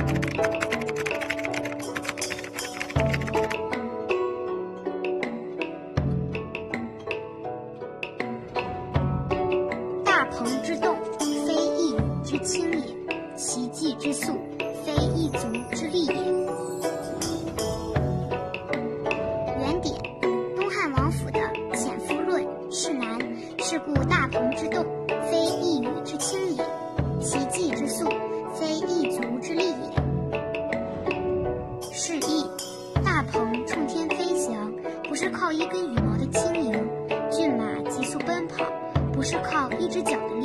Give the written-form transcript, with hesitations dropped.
大鹏之动，非一羽之轻也；其计之速，非一足之力也。原点：东汉王府的《潜夫论》是难，是故大鹏之动，非一羽之轻也；其计之速，非一足之力也。示意：大鹏冲天飞翔，不是靠一根羽毛的轻盈；骏马急速奔跑，不是靠一只脚的